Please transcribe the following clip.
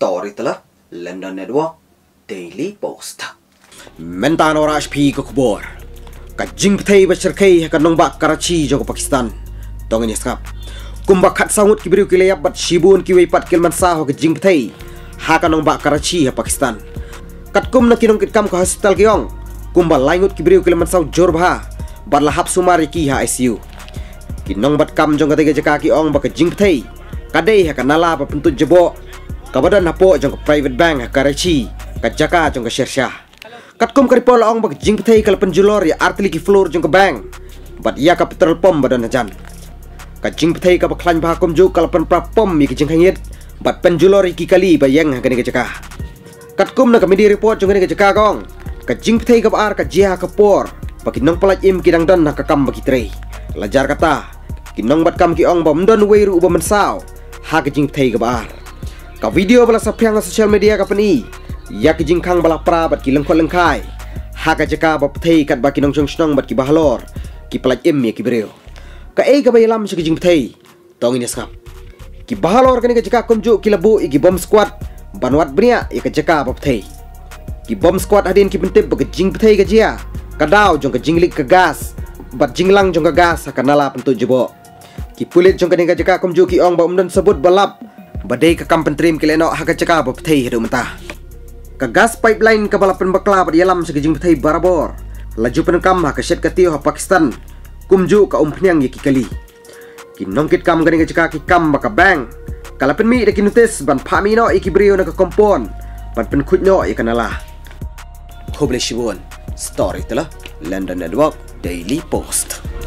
story telah London Network Daily Post. Mentan orang HP ke kubur. Kajing bthei bercerkai ke nongbah Karachi jauh Pakistan. Tong ini skap. Kumbak khat sangut kibiriu kilayap bat shibun kiwei pat kilman sah ke jing bthei. Ha ke nongbah Karachi Pakistan. Kat kum na kinong kitkam ke hospital kiong. Kumba laingut kibiriu kilman sah jorbha. Bat lahap sumari ki ha ICU. Kinong bat kam jong katiga jaka kiong bak jing bthei. Kadai ha kanala pa pentut jebo. Kabadan hapo jong private bank Karachi ka jaka jong ka Shershah. Katkum karipol ong bag jing bthei kal penjulor ya artili ki floor jong ka bank. Bat ya ka petrol pom badan hajan. Ka jing bthei ka baklan bah kum ju kal pen pra pom mi ki jing hangit. Bat penjulor ki kali ba yang ka ni ka jaka. Katkum na ka media report jong ni ka jaka gong. Ka jing bthei ka ar ka jia ka por. Ba kinong palaj im kidang dan na ka kam ba ki trei. Lajar kata kinong bat kam ki ong ba mdon weiru ba mensaw. Ha ka jing bthei ka ar. Ka video bala sapiang social media ka pani ya ki jingkhang bala pra bat ki lengkhol lengkhai ha ka jaka ba bthei kat ba ki nong snong bat ki bahlor ki palaj em ya ki breu ka ei ka bayalam si ki jing bthei tong ini skap ki bahlor ka ni ka jaka kumju ki labu ki bom squad banwat bria ya ka jaka ba bthei ki bom squad hadin ki pentip ba ki jing bthei ka jia ka daw jong ka jinglik ka gas bat jinglang jong ka gas ka nala pentu jebo ki pulit jong ka ni ka jaka kumju ki ong ba umdan sebut balap badai ke kampen trim kileno haka caka ba bthei hidu mentah. Ka gas pipeline ka balapan bakla pada yalam segejing bthei barabor. Laju penekam haka syed katio ha Pakistan. Kumju ka umpniang ye kikali. Kinongkit kam gani caka ki kam baka bang. Kalapen mi de kinutis ban pamino iki brio na ka kompon. Ban pen khutno ye kanala. Khoble shibun. Story telah London Network Daily Post.